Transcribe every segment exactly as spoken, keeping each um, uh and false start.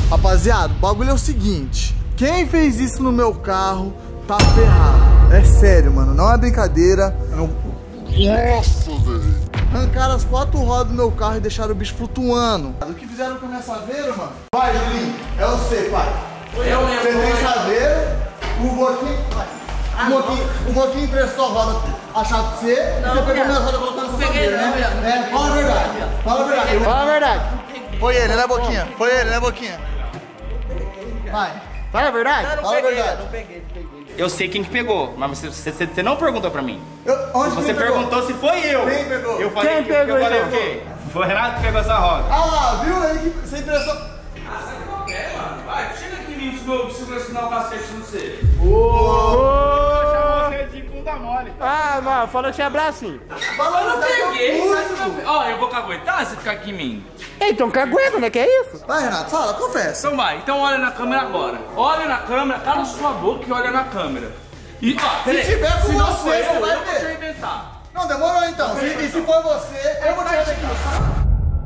Rapaziada, o bagulho é o seguinte. Quem fez isso no meu carro tá ferrado. É sério, mano. Não é brincadeira. Não... Nossa, velho. Arrancaram as quatro rodas do meu carro e deixaram o bicho flutuando. O que fizeram com a minha saveira, mano? Vai, Julinho. É você, pai. Eu lembro. Você tem saveira. O Boquinho... O Boquinho, o Boquinho emprestou a roda, a chave pra você. Não, e você pegou a minha roda e colocou nessa saveira, né? É, fala a verdade. Fala a verdade. Fala a verdade. Foi ele, né, Boquinha? Foi ele, né, Boquinha? Vai. Fala a verdade? Não, não Fala peguei, a verdade. não peguei, não peguei. Eu sei quem que pegou, mas você, você, você não perguntou pra mim. Eu, onde você perguntou se foi eu. Quem pegou? Eu falei quem que, pegou, eu falei então? o quê? Foi o Renato que pegou essa roda. Ah lá, viu? Ele que você impressou. Ah, sabe qual que é, mano? Vai, chega aqui em mim, segura esse o cacete no você. Ô! Chamou você de bunda mole. Ah, mano, falou que tinha bracinho. Fala, Eu não peguei, sabe que eu não... Ó, eu vou caguetar se ficar aqui em mim. Então cagueta, né? Que é isso? Vai, Renato, fala, confessa. Então vai, então olha na câmera agora. Olha na câmera, cala sua boca e olha na câmera. E, ó, Se tiver com se não você, for eu, você vai eu vou te ver. arrebentar. Não, demorou então. Se, e se for você, eu vou te arrebentar.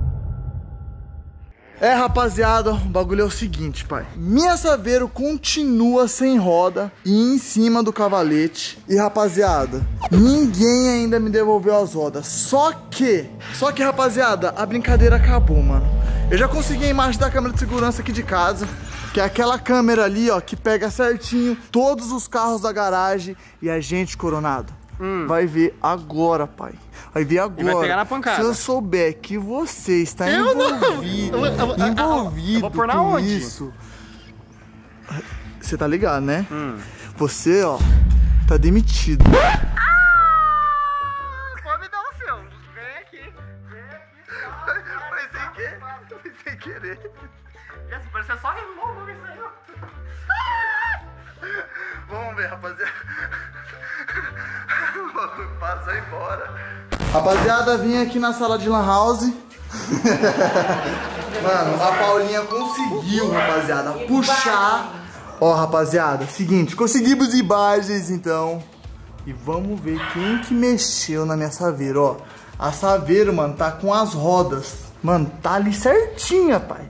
É, rapaziada, o bagulho é o seguinte, pai. Minha Saveiro continua sem roda e em cima do cavalete. E, rapaziada, ninguém ainda me devolveu as rodas. Só que, só que, rapaziada, a brincadeira acabou, mano. Eu já consegui a imagem da câmera de segurança aqui de casa, que é aquela câmera ali, ó, que pega certinho todos os carros da garagem. E a gente, Coronado, hum. vai ver agora, pai. Vai ver agora. E vai pegar na pancada. Se eu souber que você está eu envolvido, não. Eu, eu, eu, envolvido eu vou pôr na com onde? isso. Você tá ligado, né? Hum. Você, ó, tá demitido. Pode me dar o seu. Vem aqui. Vem aqui. Foi sem querer. Foi sem querer. Parece que só removo isso aí, ó. Vamos ver, rapaziada. Passa embora. Rapaziada, vim aqui na sala de lan house. Mano, a Paulinha conseguiu, rapaziada, puxar. Ó, rapaziada, seguinte, conseguimos imagens, então. E vamos ver quem que mexeu na minha Saveiro, ó. A Saveiro, mano, tá com as rodas. Mano, tá ali certinha, pai.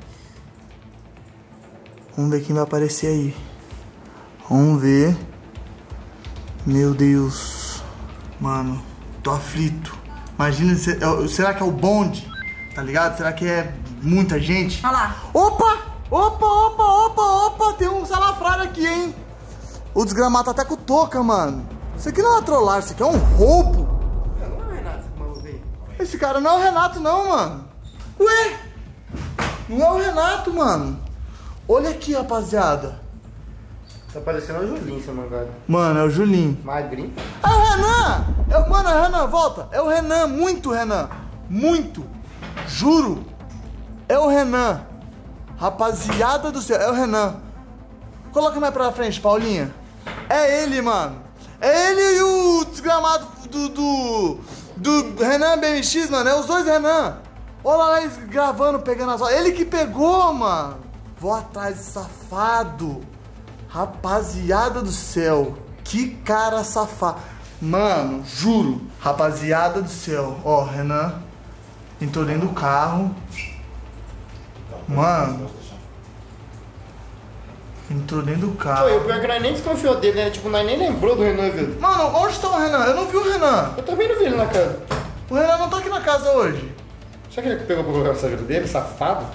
Vamos ver quem vai aparecer aí. Vamos ver. Meu Deus. Mano, tô aflito. Imagina, será que é o bonde? Tá ligado? Será que é muita gente? Olha lá. Opa! Opa, opa, opa, opa! Tem um salafrário aqui, hein? O desgramado tá até com touca, mano. Isso aqui não é trollagem, isso aqui é um roubo. Não é o Renato que maluco aí. Esse cara não é o Renato, não, mano. Ué? Não é o Renato, mano. Olha aqui, rapaziada. Tá parecendo o Julinho, seu mangado. Mano, é o Julinho. Magrinho. É o Renan! É, mano, é o Renan, volta. É o Renan, muito Renan. Muito. Juro. É o Renan. Rapaziada do céu, é o Renan. Coloca mais pra frente, Paulinha. É ele, mano. É ele e o desgramado do, do, do Renan B M X, mano. É os dois Renan. Olha lá eles gravando, pegando as horas. Ele que pegou, mano. Vou atrás de safado. Rapaziada do céu, que cara safado. Mano, juro. Rapaziada do céu. Ó, Renan entrou dentro do carro. Mano, entrou dentro do carro. Pô, o pior é que nós nem desconfiou dele, né? Tipo, nós nem lembrou do Renan, viu? Mano, onde tá o Renan? Eu não vi o Renan. Eu também não vi ele na casa. O Renan não tá aqui na casa hoje. Será que ele pegou pra colocar o Saveiro dele, safado?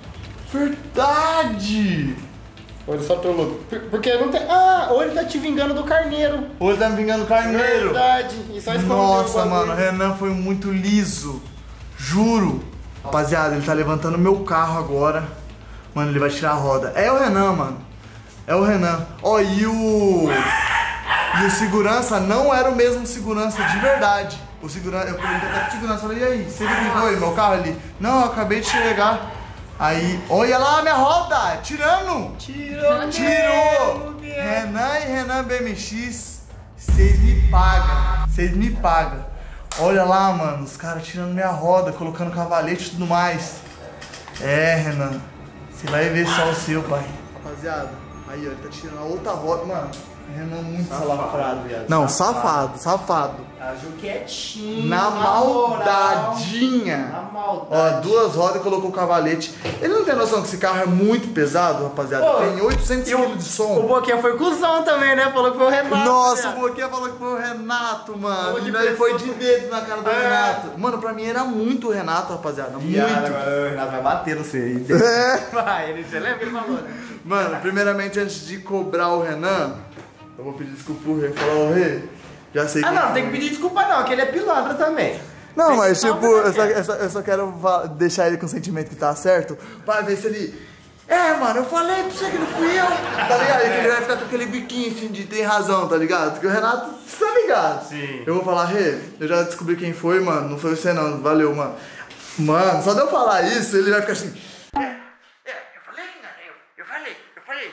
Verdade. Ou ele só trollou? Porque não tem... Ah, ou ele tá te vingando do carneiro. Ou ele tá me vingando do carneiro. Verdade. E só escondeu o Nossa, bagulho. mano, o Renan foi muito liso. Juro. Rapaziada, ele tá levantando meu carro agora. Mano, ele vai tirar a roda. É o Renan, mano. É o Renan. Ó, e o... E o segurança não era o mesmo segurança de verdade. O segurança... Eu perguntei até pro segurança, falei, e aí, você viu aí, meu carro ali? Não, eu acabei de chegar. Aí, olha lá a minha roda, tirando. Tirou. Tirou. Renan e Renan B M X, vocês me pagam. Vocês me pagam. Olha lá, mano, os caras tirando minha roda, colocando cavalete e tudo mais. É, Renan, você vai ver só o seu, pai. Rapaziada, aí, ó, ele tá tirando a outra roda, mano. Renan muito salafrado, viado. Não, safado, safado. Agiu quietinho. Na maldadinha. Na Ó, duas rodas e colocou o cavalete. Ele não tem noção que esse carro é muito pesado, rapaziada. Pô, tem oitocentos quilos de som. O Boquinha foi cuzão também, né? Falou que foi o Renato. Nossa, né? o Boquinha falou que foi o Renato, mano. De E ele foi de pessoa. dedo na cara do É. Renato. Mano, pra mim era muito o Renato, rapaziada. Muito. Agora o Renato vai bater no você. É. Vai, ele, você lembra que ele falou, né? Mano, primeiramente, antes de cobrar o Renan, eu vou pedir desculpa pro Rê. Falar, ô Rê, já sei Ah, que... não, não tem que pedir desculpa não, que ele é pilantra também. Não, Tem mas que falar tipo, o que eu só, quer. eu, só, eu só quero va- deixar ele com o sentimento que tá certo, pra ver se ele... É, mano, eu falei pra você que não fui eu, tá ligado? E que ele vai ficar com aquele biquinho assim de tem razão, tá ligado? Porque o Renato, você tá ligado? Sim. Eu vou falar, Rê, eu já descobri quem foi, mano, não foi você não, valeu, mano. Mano, só de eu falar isso, ele vai ficar assim... É, é, eu falei que não era eu, eu falei, eu falei.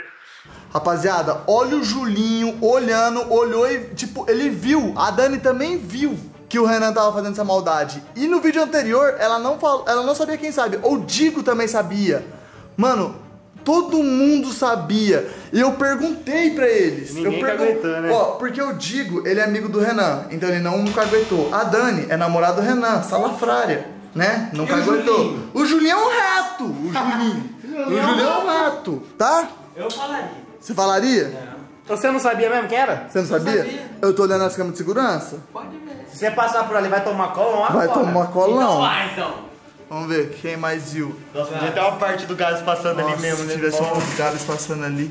Rapaziada, olha o Julinho olhando, olhou e, tipo, ele viu, a Dani também viu que o Renan tava fazendo essa maldade. E no vídeo anterior, ela não, falou, ela não sabia quem sabe, o Digo também sabia. Mano, todo mundo sabia. E eu perguntei pra eles. Ninguém eu pergun- caguetou, né? Ó, porque o Digo, ele é amigo do Renan, então ele não caguetou. A Dani é namorada do Renan, salafrária, né? Não caguetou. O Julinho é um rato, o Julinho. O Julinho é um rato, tá? Eu falaria. Você falaria? Você não sabia mesmo quem era? Você não sabia? sabia. Eu tô olhando as câmeras de segurança. Pode ver. Se você passar por ali, vai tomar cola ou Vai tomar colão. Vai, então. Vamos ver quem mais viu. Nossa, podia ter uma parte do gás passando Nossa, ali mesmo, né? se tivesse um pouco de Gabs passando ali.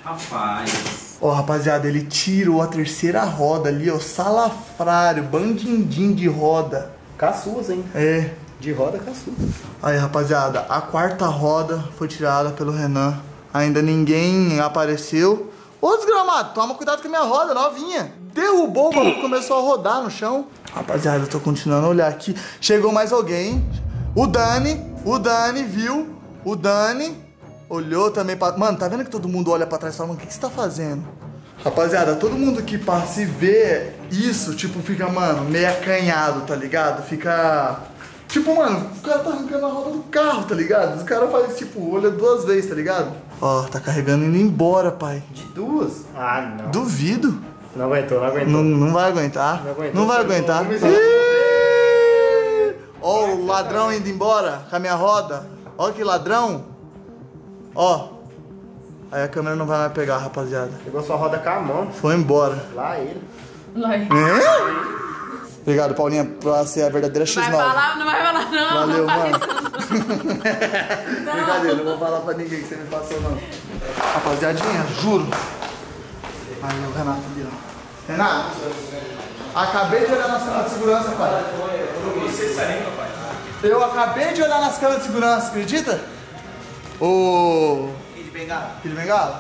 Rapaz. Ó, rapaziada, ele tirou a terceira roda ali, ó. Salafrário, bandindim de roda. Caçuas, hein? É. De roda, caçuas. Aí, rapaziada, a quarta roda foi tirada pelo Renan. Ainda ninguém apareceu. Ô, desgramado, toma cuidado com a minha roda, novinha. Derrubou, o bagulho começou a rodar no chão. Rapaziada, eu tô continuando a olhar aqui. Chegou mais alguém. O Dani, o Dani viu. O Dani olhou também pra... Mano, tá vendo que todo mundo olha pra trás e fala, mano, o que, que você tá fazendo? Rapaziada, todo mundo que passa e vê isso, tipo, fica, mano, meio acanhado, tá ligado? Fica... Tipo, mano, o cara tá arrancando a roda do carro, tá ligado? Os caras fazem, tipo, olha duas vezes, tá ligado? Ó, tá carregando indo embora, pai. De duas? Ah, não. Duvido. Não aguentou, não aguentou. Não, não vai aguentar. Não aguentou. Não vai aguentar. Vamos ver. Ih! Ó, o ladrão indo embora com a minha roda. Ó que ladrão. Ó. Aí a câmera não vai mais pegar, rapaziada. Pegou sua roda com a mão. Foi embora. Lá ele. É? Obrigado, Paulinha, pra ser a verdadeira X Vai nove. falar, não vai falar não. Valeu, não faz mano. isso. Brincadeira, não vou falar pra ninguém que você me passou, não. Rapaziadinha, juro. Aí o Renato ali, ó. Renato, acabei de olhar nas câmeras de segurança, pai. Você sabe, papai. Eu acabei de olhar nas câmeras de segurança, acredita? O... Kid Bengala. Kid Bengala?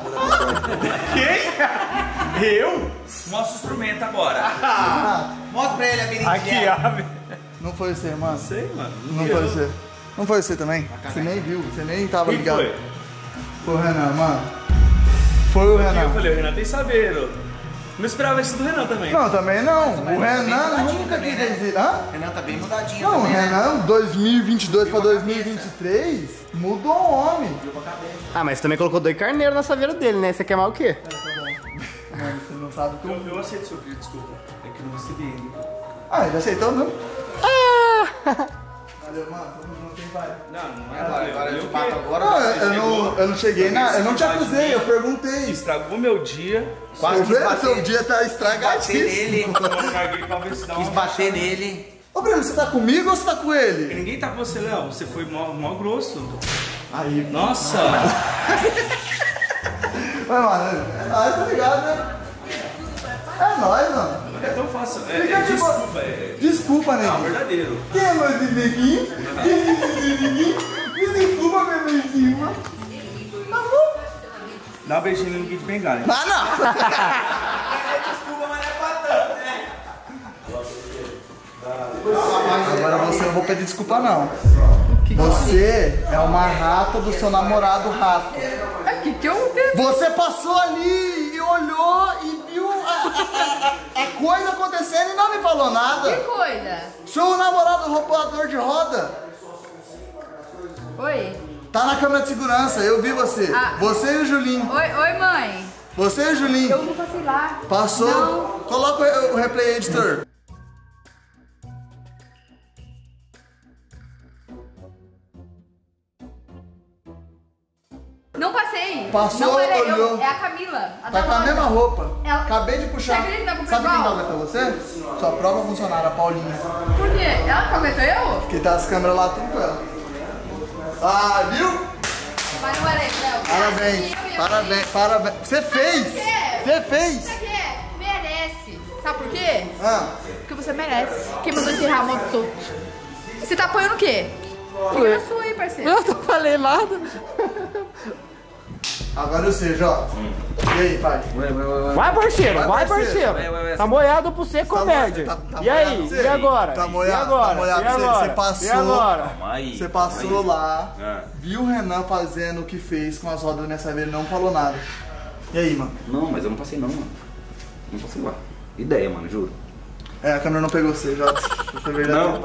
Quem? Eu? Mostra o instrumento agora. Renato, Mostra pra ele a menina. Aqui, ó. não foi você, mano. Sei, mano. Não foi você. Não foi você também? Você nem viu, você nem tava Quem ligado. foi? Foi o Renan, mano. Foi o Eu Renan. falei, o Renan tem saber. ó. Não esperava isso do Renan também. Não, também não. O Renan tá bem Renan mudadinho nunca também, quis né? dizer. Hã? Renan tá bem mudadinho Não, o também, né? Renan, dois mil e vinte e dois pra Viu a dois mil e vinte e três, mudou o homem. Ah, mas você também colocou dois carneiros na saveira dele, né? Você quer mais o quê? Mano, você não sabe o que eu... Eu, eu aceito seu pedido, desculpa. É que eu não recebi ainda. Ah, ele aceitou mesmo? Valeu, mano. Tamo junto, hein, pai? Não, não é Agora, agora eu eu te bato que- agora. Não, você eu, eu não, eu não cheguei na... Eu não te acusei, eu perguntei. Estragou meu dia. Quase Tô quis vendo? Seu bater, dia tá bater estragadíssimo. nele. Eu caguei pra ver se dá uma Quis bater nele. Ô, Bruno, você tá comigo ou você tá com ele? Ninguém tá com você, Léo. Você foi mó, mó grosso. Aí, Nossa! mas, mano, é nóis, tá ligado, né? É nóis, mano. É tão fácil. É, Fica é, de desculpa, boa. é. Desculpa, Não, nego. verdadeiro. Quem é meu neguinho? Quem é meu neguinho? Me desculpa, meu beijinho. Tá bom? Dá um beijinho no Kid Bengala. hein? Ah, não! Desculpa, mas não é pra tanto, né? Agora você não vou pedir desculpa, não. Você é uma rata do seu namorado rato. É que que eu tenho? Você passou ali e olhou e viu a, a- a- a coisa acontecendo e não me falou Que nada. coisa? Seu namorado roubador de roda Oi? tá na câmera de segurança, eu vi você. Ah. Você e o Julinho. Oi, oi mãe. Você e o Julinho. Eu nunca fui lá. Passou. Não. Coloca o, o replay editor. Não passei. Passou, não era olhou. eu, é a Camila. A Tá da com a loja. mesma roupa. Ela- Acabei de puxar. Você acredita que vai comprar Sabe quem igual? dá pra você? Sua prova funcionária, a Paulinha. Por quê? Ela comentou eu? Que tá as câmeras lá tudo com ela. Ah, viu? Mas não era eu, Léo. Parabéns, Eu ia- parabéns, parabéns. Você fez! Sabe por quê? Você fez! Isso aqui é, merece. Sabe por quê? Ah, Porque você merece. Quem mandou enterrar a moto solto? Você tá apoiando o quê? Fica na sua aí, parceiro. Eu não falei nada. agora eu sei, Jota. E aí, pai? Vai, parceiro, vai, Vai, parceiro. parceiro. Tá moiado pra você, comédia. Tá- tá E aí, moiado pra você? e agora? Tá E moiado, agora? tá moiado E pra você. agora? Você passou. E agora? Aí. Você passou lá, Ah. viu o Renan fazendo o que fez com as rodas da minha cerveja e não falou nada. E aí, mano? Não, mas eu não passei não, mano. Não passei lá. Ideia, mano, juro. É, a câmera não pegou você, Jota. Foi verdade. Não.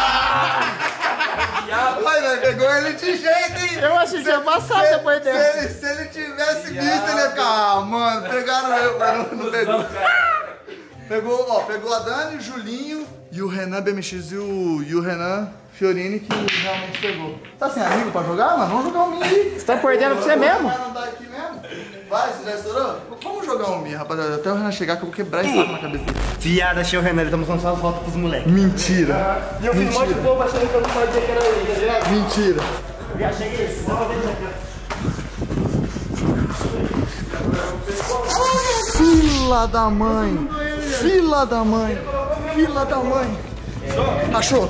Ai, velho, pegou ele de jeito, hein? Eu achei que ia passar depois Se dessa. ele, se ele tivesse visto, ele ia ficar, ah, mano, pegaram eu, mas não, não pegou. Pegou, ó, pegou a Dani, o Julinho e o Renan B M X e o, e o Renan Fiorini que realmente pegou. Tá sem amigo pra jogar, mano? Vamos jogar um Mi aí. Você tá perdendo pra você mesmo? Vai, não tá aqui mesmo? Vai, você já estourou? Vamos jogar um Mi, rapaziada. Até o Renan chegar que eu vou quebrar esse saco na cabeça dele. Viada, achei o Renan, ele tá mostrando só as fotos pros moleques. Mentira. E eu fiz um monte de bobo achando que eu não podia dizer que era ele, tá ligado? Mentira. Eu já cheguei isso. Fila da mãe! Fila da mãe! Fila da mãe! Achou!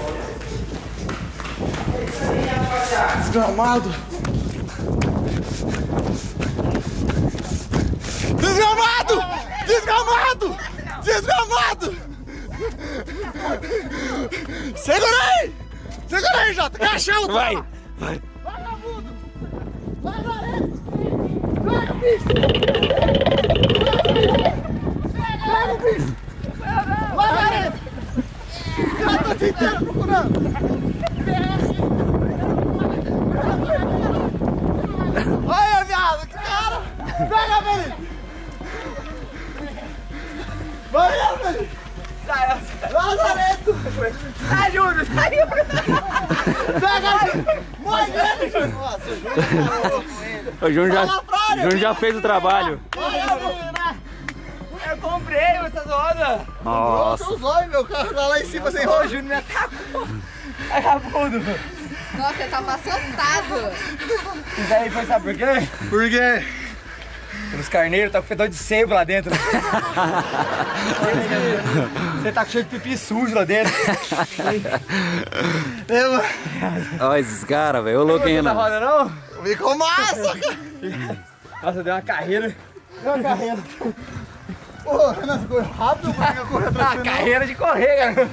Desgramado! Desgramado! Desgramado! Desgramado! Segura aí! Segura aí, Jota! Cachão! Vai! Vagabundo! Vai, Lorenzo! Pega o bicho! Pega o bicho! Vai, Lorenzo! Eu tô te inteiro procurando! Olha, viado! Que cara! Pega, Felipe! Vai, Felipe! Lazareto! Tá, Júnior, tá, Júnior. Pega, Júnior! Morre, grande, Júnior! Nossa, o Júnior O Júnior já, Salafrário! o Júnior já fez o trabalho. Eu comprei essas rodas. Nossa, os olhos, meu carro tá lá em cima sem roda. O Júnior me atacou. Vagabundo. Nossa, ele tá maçantado. Isso aí foi, sabe por quê? Por quê? Os carneiros tá com fedor de sebo lá dentro. Você tá cheio de pipi sujo lá dentro. Eu... Olha esses caras, velho. Ô, louco, hein, Não tá Renan? roda não? Ficou massa! Nossa, deu uma carreira. Deu uma carreira. Pô, Renan, você correu rápido porque eu corri atrás Ah, de você, não? carreira de correr, cara.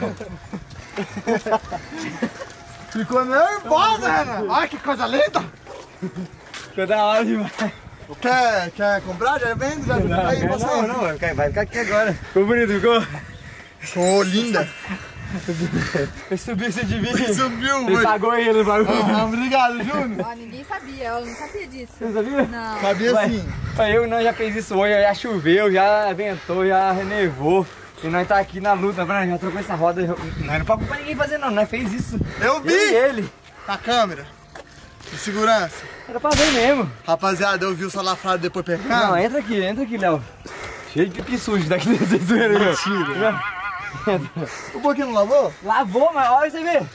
Ficou nervosa, Renan! Olha que coisa linda! Ficou da hora demais. Quer, quer comprar? Já vende? Já Não, aí, não, você. não, vai ficar, vai ficar aqui agora. Ficou bonito, ficou? Ficou linda! Ele subiu esse de mim. Subiu, Ele muito! pagou ele, pagou. Ah, obrigado, Júnior! Ó, ninguém sabia, eu não sabia disso. Você sabia? Não. Sabia Vai. sim! Eu não já fez isso hoje, já choveu, já ventou, já renevou. E nós tá aqui na luta, né? Já trocou essa roda. Nós não pode pra ninguém fazer não, nós fez isso. Eu vi! Eu e ele. Na câmera! De segurança! Era pra ver mesmo. Rapaziada, eu vi o salafrário depois pegando. Não, entra aqui, entra aqui, Léo. Cheio de pipi sujo daqui desse zoeiro. Mentira. O pouquinho não lavou? Lavou, mas olha você vê.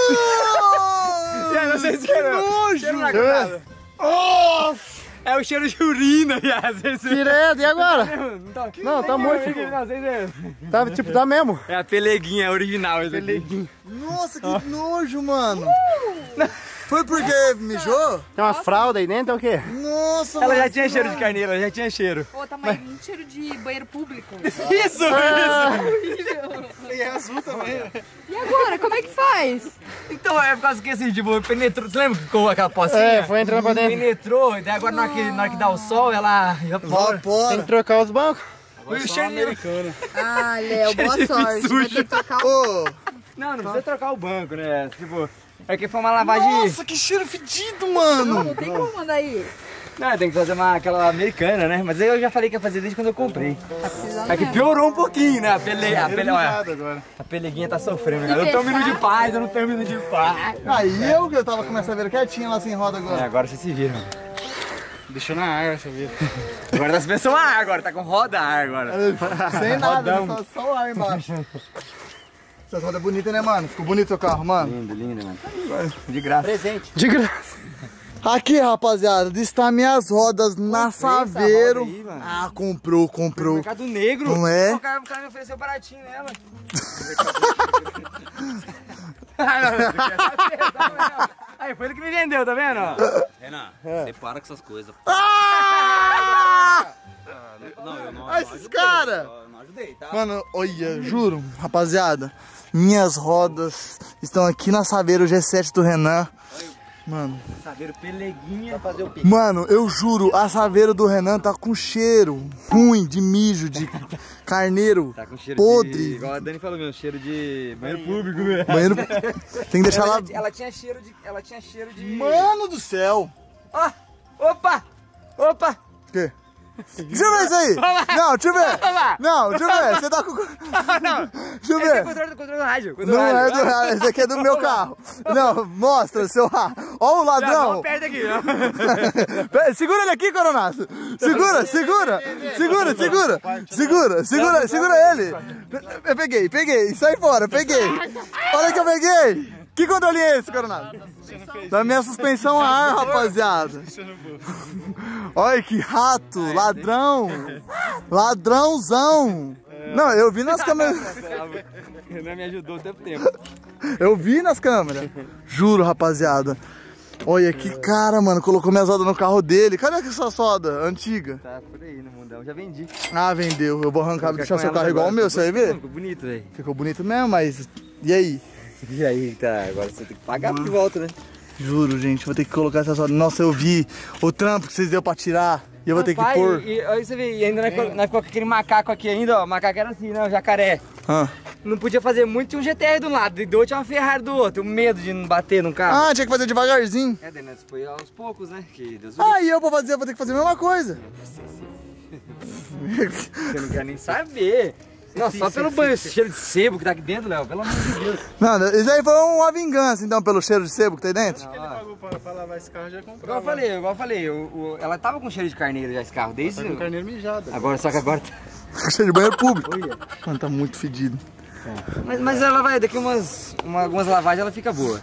E aí, não sei se cheiro. Cheiro na cara. É o cheiro de urina, às vezes. Direto, e agora? Não, tá, Não, tá morto. Não, vocês veem. Tá, tipo, tá mesmo. É a peleguinha original, esse aqui. Nossa, que nojo, mano! Foi porque mijou? Tem uma fralda aí dentro, é o quê? Nossa, Ela já mano, tinha cheiro de mano. carneiro, ela já tinha cheiro. Pô, tá mais um cheiro de banheiro público. Isso, isso. E é azul também. E agora, como é que faz? Então é por causa que assim, tipo, penetrou. Você lembra que ficou aquela pocinha? É, foi entrando pra dentro. Penetrou, e daí agora na hora que, na hora que dá o sol, ela evapora. Tem Evapora. que trocar os bancos. Foi o cheiro. Ah, Léo, boa Cheiro de sorte. Vai sujo. ter que trocar o... Ô, Não, não precisa trocar o banco, né? Tipo, é que foi uma lavagem. nossa, que cheiro fedido, mano! Não tem como mandar aí. Não, tem que fazer uma, aquela americana, né? Mas eu já falei que ia fazer desde quando eu comprei. Tá precisando É que mesmo. piorou um pouquinho, né? A pele, a pele, olha, agora. a peleguinha tá sofrendo, cara. Eu tô um minuto de paz, eu não tenho um minuto de paz. Aí eu que eu tava com essa veira quietinha lá sem roda É, agora. agora vocês se viram. Deixou na ar, sabia? Agora tá suspensão a ar, agora tá com roda a ar agora. Sem nada, só, só o ar embaixo. Essas rodas bonitas, né, mano? Ficou bonito seu carro, mano. Lindo, lindo, mano. De graça. Presente. De graça. Aqui, rapaziada, está minhas rodas na Saveiro. Aí, ah, comprou, comprou. Mercado Negro. Não é? O cara, o cara me ofereceu baratinho nela. Aí, foi ele que me vendeu, tá vendo? Renan, é. Você para com essas coisas. Ah! Não, eu não, ah, esses caras! Eu não ajudei, tá? Mano, olha, juro, rapaziada, minhas rodas estão aqui na Saveiro G sete do Renan. Mano, Saveiro Peleguinha. Pra fazer o pique. Mano, eu juro, a Saveiro do Renan tá com cheiro ruim de mijo, de carneiro tá com cheiro podre. De, igual a Dani falou mesmo, cheiro de banheiro público, velho. Banheiro... Tem que deixar ela, lá... Ela tinha cheiro de... Ela tinha cheiro de... Mano do céu! Ó, oh, opa! Opa! O quê? Deixa eu ver isso aí! Não, deixa eu ver! Não, deixa eu ver! Você tá com... Não! Deixa eu Esse é ver! controle, controle do rádio. Controle Não do é rádio. do rádio, esse aqui é do meu carro! Não, mostra seu... Ó o ladrão! Não, perto aqui, ó. Segura ele aqui, Coronato! Segura, segura! Segura, segura! Segura, segura, segura ele! Eu peguei, peguei! Sai fora, peguei! Olha que eu peguei! Que controle é esse, Coronato? Da minha suspensão a ar, rapaziada! Olha que rato! Ladrão! Ladrãozão! Não, eu vi nas câmeras... Renan me ajudou o tempo tempo. Eu vi nas câmeras. Juro, rapaziada. Olha que cara, mano. Colocou minhas rodas no carro dele. Cadê essa soda antiga? Tá por aí no mundão. Já vendi. Ah, vendeu. Eu vou arrancar e deixar seu carro igual o meu, você vai ver? Ficou bonito, velho. Ficou bonito mesmo, mas... E aí? E aí, tá. Agora você tem que pagar de volta, né? Juro, gente. Vou ter que colocar essa soda. Nossa, eu vi o trampo que vocês deu pra tirar. E eu vou ter que pai, pôr. E, aí você vê, e ainda nós ficou, nós ficou com aquele macaco aqui ainda, ó. O macaco era assim, né? O jacaré. Ah. Não podia fazer muito, tinha um G T R do lado, e do outro tinha uma Ferrari do outro. Eu medo de não bater no carro. Ah, tinha que fazer devagarzinho. É, daí nós foi aos poucos, né? Que Deus Ah, e eu vou fazer, vou ter que fazer a mesma coisa. Você não quer nem saber. Não, só pelo banho, esse cheiro de sebo que tá aqui dentro, Léo, pelo amor de Deus. Não, isso aí foi uma vingança, então, pelo cheiro de sebo que tem dentro? Ele pagou pra, pra lavar esse carro, já comprou. Igual eu falei, igual eu falei, o, o, ela tava com cheiro de carneiro já esse carro, desde... Tá com carneiro mijado. Agora, só que agora tá... Cheiro de banheiro público. Mano, tá muito fedido. Mas, mas ela vai, daqui umas, uma, algumas lavagens ela fica boa.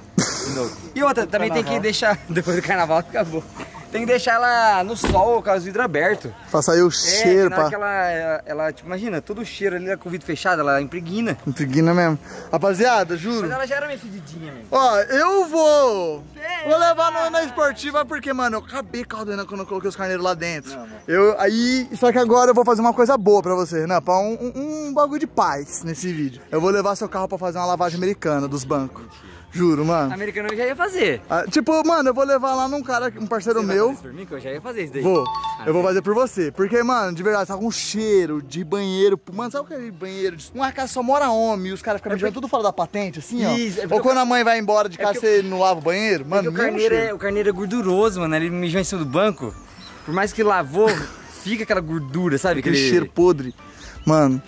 E outra, também tem que deixar, depois do carnaval fica boa. Tem que deixar ela no sol com os vidros abertos. Pra sair o É, cheiro, na pá. hora que ela, ela, ela, tipo, imagina, todo o cheiro ali com o vidro fechado, ela impregna. Impregna mesmo. Rapaziada, juro. Mas ela já era meio fedidinha mesmo. Ó, eu vou... Vou levar no, na esportiva porque, mano, eu acabei com a Renan quando eu coloquei os carneiros lá dentro. Não, eu, aí, só que agora eu vou fazer uma coisa boa pra você, Renan. Pra um, um, um bagulho de paz nesse vídeo. Eu vou levar seu carro pra fazer uma lavagem americana dos bancos. Juro, mano. Americano eu já ia fazer. Ah, tipo, mano, eu vou levar lá num cara, um parceiro Você meu. vai fazer isso por mim, que eu já ia fazer isso daí. Vou. Ah, eu vou tá. fazer por você. Porque, mano, de verdade, tá com um cheiro de banheiro. Mano, sabe aquele banheiro? De... Uma casa só mora homem e os caras ficam mijando tudo fora da patente, assim, ó. Isso, é porque Ou eu- quando a mãe vai embora de É casa, porque você não lava o banheiro? Porque Mano, o mesmo carneiro, cheiro. é, o carneiro é gorduroso, mano. Ele mijou em cima do banco. Por mais que lavou, fica aquela gordura, sabe? Aquele cheiro podre. Mano.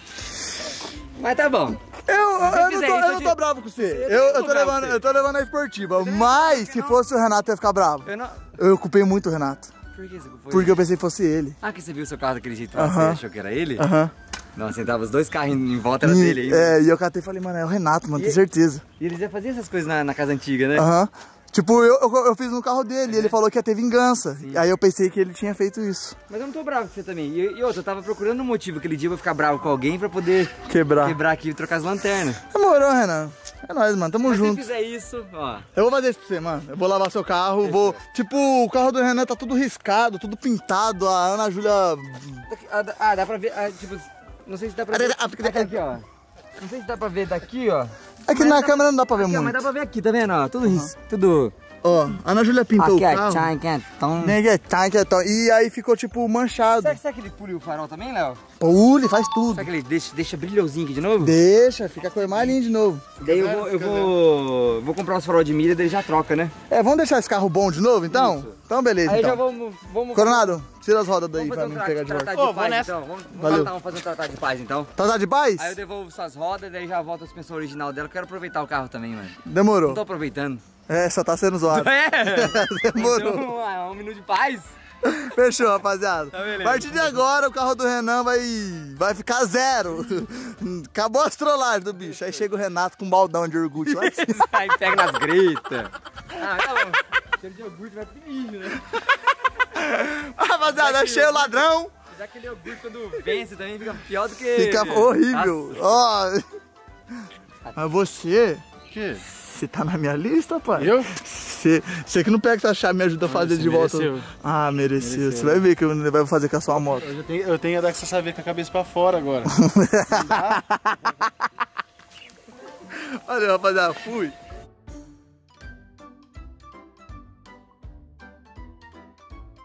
Mas tá bom. Eu, eu, você não, fizer tô, isso, eu eu não te- tô bravo com você. Eu Eu, também eu, tô tô bravo levando, com você. eu tô levando a esportiva. Mas se fosse o Renato, eu ia ficar bravo. Eu não... Eu culpei muito o Renato. Por que você foi? Porque eu pensei que fosse ele. Ah, que você viu o seu carro daquele jeito lá, Aham. você achou que era ele? Aham. Não, sentava os dois carros em, em volta, era E, dele ainda. é, e eu catei e falei, mano, é o Renato, mano, E- tenho certeza. E eles já faziam essas coisas na, na casa antiga, né? Aham. Tipo, eu, eu, eu fiz no carro dele e ele falou que ia ter vingança. Aí eu pensei que ele tinha feito isso. Mas eu não tô bravo com você também. E, e outra, eu tava procurando um motivo aquele dia pra eu ficar bravo com alguém pra poder Quebrar. quebrar aqui e trocar as lanternas. Demorou, Renan. É nóis, mano, tamo Mas se junto. fizer isso, ó. Eu vou fazer isso pra você, mano. Eu vou lavar seu carro, vou... Tipo, o carro do Renan tá tudo riscado, tudo pintado. A Ana Júlia... Daqui- Ah, dá- ah, dá pra ver, ah, tipo, não sei se dá pra ver. Aqui, aqui, ó. Não sei se dá pra ver daqui, ó. Aqui Mas na dá- câmera não dá pra ver Aqui, ó, muito. mas dá pra ver aqui, tá vendo, ó? Tudo ris... Tudo... Ó, a Ana Júlia pintou Aqui, o ó. carro. Tchan, quentão. Né, tá, que é tão- E aí ficou, tipo, manchado. Será, será que ele pule o farol também, Léo? Pule, faz tudo. Será que ele deixa, deixa brilhosinho aqui de novo? Deixa, fica a cor mais linda de novo. Daí eu vou, eu vou, vou comprar os farol de milha, daí já troca, né? É, vamos deixar esse carro bom de novo, então? Isso. Então, beleza, Aí então. já vamos... vamos Coronado, tira as rodas daí Vamos pra fazer um mim tra pegar de volta. tratado de Ô, vou paz, nessa. então. Vamos, vamos, Valeu. tratar, vamos fazer um tratado de paz, então. Tá de paz? Aí eu devolvo suas rodas, daí já volta a suspensão original dela. Eu quero aproveitar o carro também, mano. Não Demorou. tô aproveitando. É, só tá sendo zoado. É! Demorou. Então, um, um minuto de paz. Fechou, rapaziada. Tá beleza. A partir de agora, o carro do Renan vai, vai ficar zero. Acabou as trollagens do bicho. Aí chega o Renato com um baldão de iogurte lá de cima. Aí pega nas gritas. Ah, tá bom. Cheiro de iogurte vai pro mijo, né? Rapaziada, achei o ladrão. Já que aquele iogurte quando vence também fica pior do que... Fica horrível. Ó. Mas você... Que? Você tá na minha lista, pai? Eu? Você, você que não pega essa chave e me ajuda a fazer Você de volta. mereceu. Ah, mereceu. Mereceu. Você vai ver que eu vai fazer com a sua moto. Eu, já tenho, eu tenho a dar essa saber com a cabeça pra fora agora. Olha, rapaziada, fui.